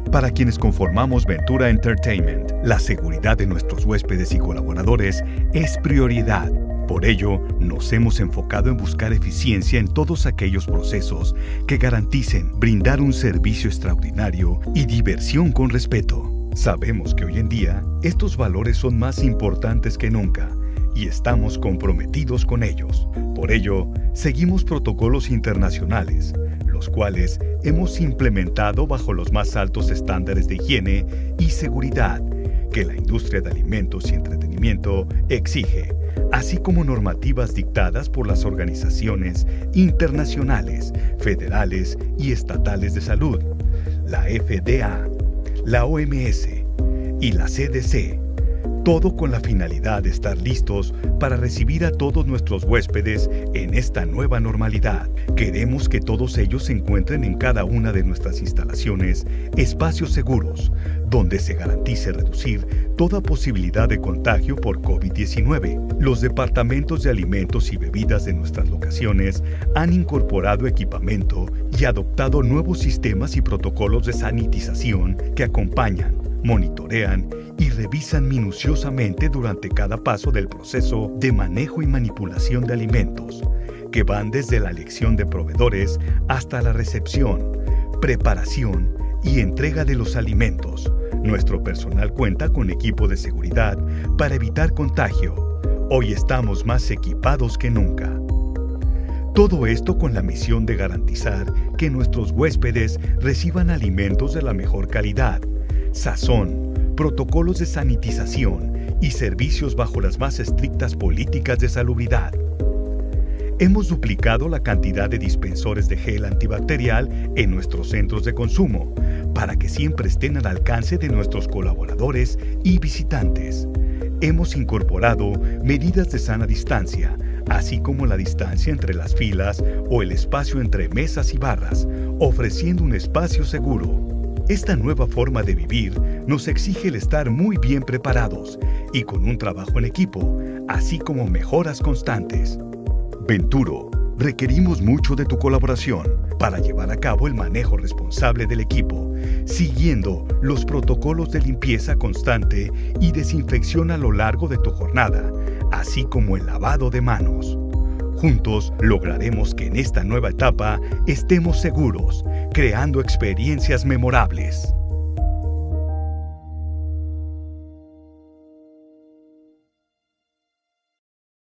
Para quienes conformamos Ventura Entertainment, la seguridad de nuestros huéspedes y colaboradores es prioridad. Por ello, nos hemos enfocado en buscar eficiencia en todos aquellos procesos que garanticen brindar un servicio extraordinario y diversión con respeto. Sabemos que hoy en día, estos valores son más importantes que nunca y estamos comprometidos con ellos. Por ello, seguimos protocolos internacionales, los cuales hemos implementado bajo los más altos estándares de higiene y seguridad que la industria de alimentos y entretenimiento exige, así como normativas dictadas por las organizaciones internacionales, federales y estatales de salud, la FDA, la OMS y la CDC, todo con la finalidad de estar listos para recibir a todos nuestros huéspedes en esta nueva normalidad. Queremos que todos ellos encuentren en cada una de nuestras instalaciones espacios seguros, donde se garantice reducir toda posibilidad de contagio por COVID-19. Los departamentos de alimentos y bebidas de nuestras locaciones han incorporado equipamiento y adoptado nuevos sistemas y protocolos de sanitización que acompañan, monitorean y revisan minuciosamente durante cada paso del proceso de manejo y manipulación de alimentos, que van desde la elección de proveedores hasta la recepción, preparación y entrega de los alimentos. Nuestro personal cuenta con equipo de seguridad para evitar contagio. Hoy estamos más equipados que nunca. Todo esto con la misión de garantizar que nuestros huéspedes reciban alimentos de la mejor calidad, sazón, protocolos de sanitización y servicios bajo las más estrictas políticas de salubridad. Hemos duplicado la cantidad de dispensores de gel antibacterial en nuestros centros de consumo para que siempre estén al alcance de nuestros colaboradores y visitantes. Hemos incorporado medidas de sana distancia, así como la distancia entre las filas o el espacio entre mesas y barras, ofreciendo un espacio seguro. Esta nueva forma de vivir nos exige el estar muy bien preparados y con un trabajo en equipo, así como mejoras constantes. Venturo, requerimos mucho de tu colaboración para llevar a cabo el manejo responsable del equipo, siguiendo los protocolos de limpieza constante y desinfección a lo largo de tu jornada, así como el lavado de manos. Juntos lograremos que en esta nueva etapa estemos seguros, creando experiencias memorables.